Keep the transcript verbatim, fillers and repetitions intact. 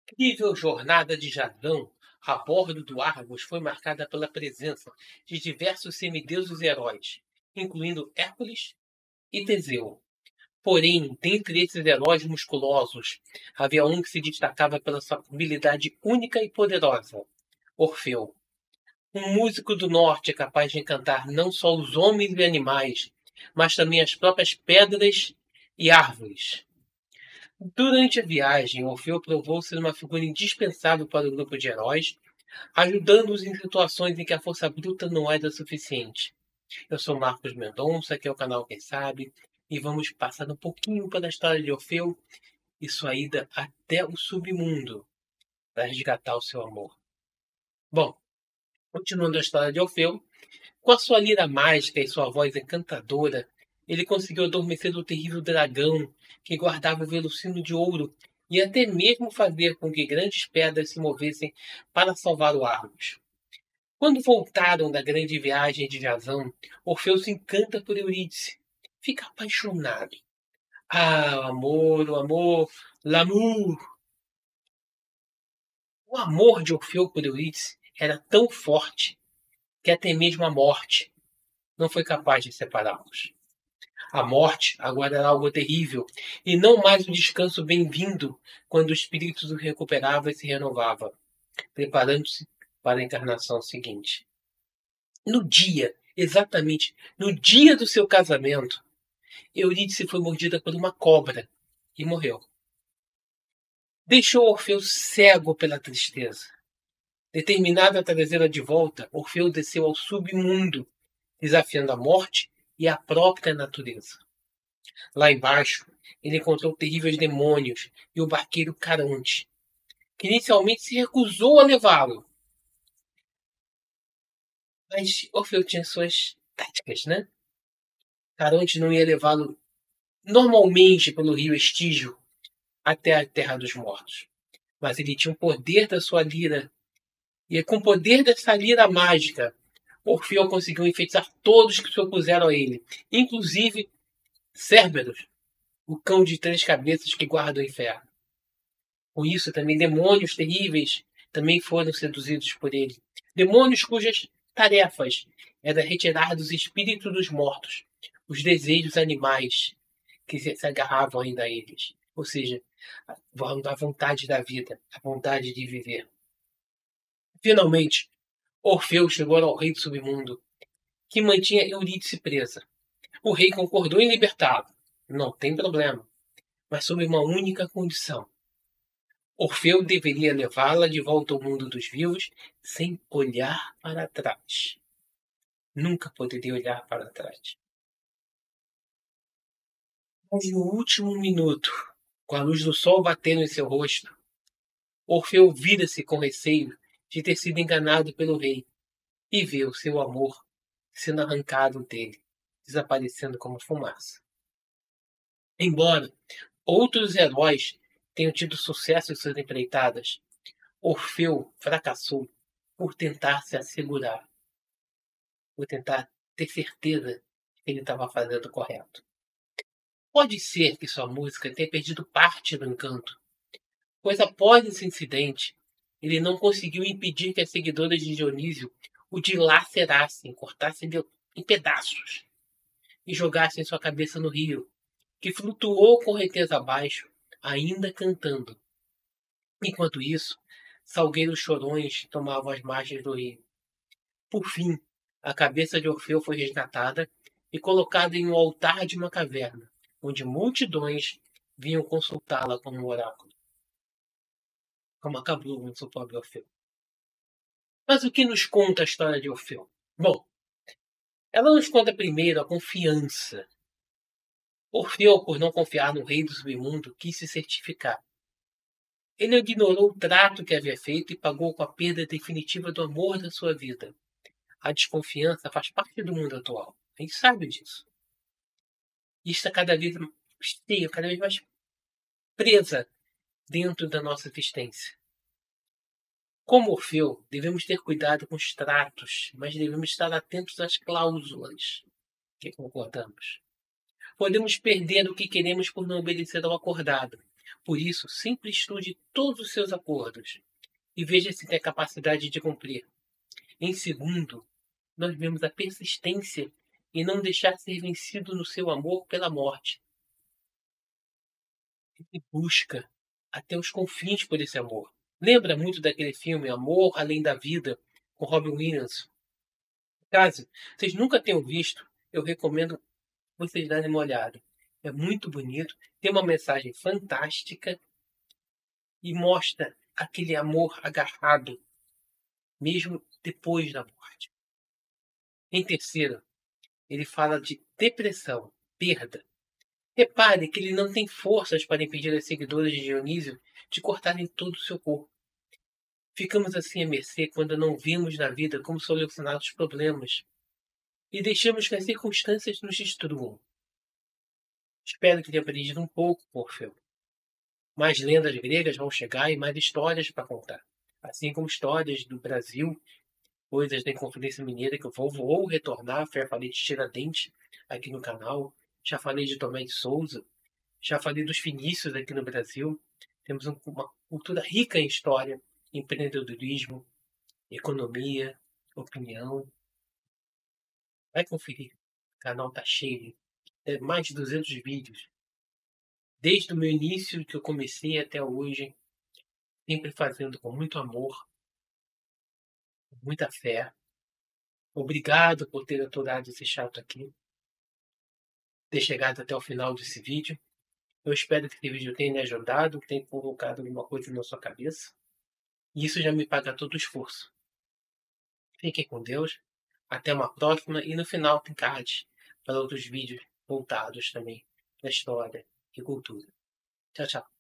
Incrível jornada de Jadão a bordo do Argos foi marcada pela presença de diversos semideuses e heróis, incluindo Hércules e Teseu. Porém, dentre esses heróis musculosos, havia um que se destacava pela sua habilidade única e poderosa: Orfeu. Um músico do norte capaz de encantar não só os homens e animais, mas também as próprias pedras e árvores. Durante a viagem, Orfeu provou ser uma figura indispensável para o grupo de heróis, ajudando-os em situações em que a força bruta não era suficiente. Eu sou Marcos Mendonça, aqui é o canal Quem Sabe, e vamos passar um pouquinho pela história de Orfeu e sua ida até o submundo para resgatar o seu amor. Bom, continuando a história de Orfeu, com a sua lira mágica e sua voz encantadora, ele conseguiu adormecer o terrível dragão que guardava o velocino de ouro e até mesmo fazer com que grandes pedras se movessem para salvar o Argos. Quando voltaram da grande viagem de Jasão, Orfeu se encanta por Eurídice. Fica apaixonado. Ah, o amor, o amor, l'amour. O amor de Orfeu por Eurídice era tão forte que até mesmo a morte não foi capaz de separá-los. A morte agora era algo terrível, e não mais um descanso bem-vindo quando o espírito se recuperava e se renovava, preparando-se para a encarnação seguinte. No dia, exatamente no dia do seu casamento, Eurídice foi mordida por uma cobra e morreu. Deixou Orfeu cego pela tristeza. Determinado a trazê-la de volta, Orfeu desceu ao submundo, desafiando a morte e a própria natureza. Lá embaixo, ele encontrou terríveis demônios e o barqueiro Caronte, que inicialmente se recusou a levá-lo. Mas Orfeu tinha suas táticas, né? Caronte não ia levá-lo normalmente pelo rio Estígio até a Terra dos Mortos. Mas ele tinha o poder da sua lira. E com o poder dessa lira mágica, Orfeu conseguiu enfeitiçar todos que se opuseram a ele, inclusive Cérberus, o cão de três cabeças que guarda o inferno. Com isso, também demônios terríveis também foram seduzidos por ele. Demônios cujas tarefas era retirar dos espíritos dos mortos os desejos animais que se agarravam ainda a eles. Ou seja, a vontade da vida, a vontade de viver. Finalmente, Orfeu chegou ao rei do submundo, que mantinha Eurídice presa. O rei concordou em libertá-lo. Não tem problema, mas sob uma única condição. Orfeu deveria levá-la de volta ao mundo dos vivos sem olhar para trás. Nunca poderia olhar para trás. Mas no último minuto, com a luz do sol batendo em seu rosto, Orfeu vira-se com receio de ter sido enganado pelo rei e vê o seu amor sendo arrancado dele, desaparecendo como fumaça. Embora outros heróis tenham tido sucesso em suas empreitadas, Orfeu fracassou por tentar se assegurar, por tentar ter certeza que ele estava fazendo o correto. Pode ser que sua música tenha perdido parte do encanto, pois após esse incidente, ele não conseguiu impedir que as seguidoras de Dionísio o dilacerassem, cortassem em pedaços e jogassem sua cabeça no rio, que flutuou correnteza abaixo, ainda cantando. Enquanto isso, salgueiros chorões tomavam as margens do rio. Por fim, a cabeça de Orfeu foi resgatada e colocada em um altar de uma caverna, onde multidões vinham consultá-la como um oráculo. Como acabou com seu pobre Orfeu. Mas o que nos conta a história de Orfeu? Bom, ela nos conta primeiro a confiança. Orfeu, por não confiar no rei do submundo, quis se certificar. Ele ignorou o trato que havia feito e pagou com a perda definitiva do amor da sua vida. A desconfiança faz parte do mundo atual. A gente sabe disso. E está cada vez mais cheia, cada vez mais presa dentro da nossa existência. Como Orfeu, devemos ter cuidado com os tratos, mas devemos estar atentos às cláusulas que concordamos. Podemos perder o que queremos por não obedecer ao acordado, Por isso, sempre estude todos os seus acordos e veja se tem a capacidade de cumprir. Em segundo, nós vemos a persistência em não deixar ser vencido no seu amor pela morte. Ele busca até os confins por esse amor. Lembra muito daquele filme Amor Além da Vida, com Robin Williams? Caso vocês nunca tenham visto, eu recomendo vocês darem uma olhada. É muito bonito, tem uma mensagem fantástica e mostra aquele amor agarrado, mesmo depois da morte. Em terceiro, ele fala de depressão, perda. Repare que ele não tem forças para impedir as seguidoras de Dionísio de cortarem todo o seu corpo. Ficamos assim à mercê quando não vimos na vida como solucionar os problemas e deixamos que as circunstâncias nos destruam. Espero que tenha aprendido um pouco, Orfeu. Mais lendas gregas vão chegar e mais histórias para contar. Assim como histórias do Brasil, coisas da Inconfidência Mineira que eu vou, vou retornar. Já falei de Tiradentes aqui no canal. Já falei de Tomé de Souza. Já falei dos fenícios aqui no Brasil. Temos um, uma cultura rica em história, empreendedorismo, economia, opinião. Vai conferir. O canal tá cheio. Tem mais de duzentos vídeos. Desde o meu início, que eu comecei até hoje, sempre fazendo com muito amor, com muita fé. Obrigado por ter aturado esse chato aqui, ter chegado até o final desse vídeo. Eu espero que esse vídeo tenha lhe ajudado, tenha colocado alguma coisa na sua cabeça. E isso já me paga todo o esforço. Fiquem com Deus. Até uma próxima. E no final tem cards para outros vídeos voltados também da história e cultura. Tchau, tchau.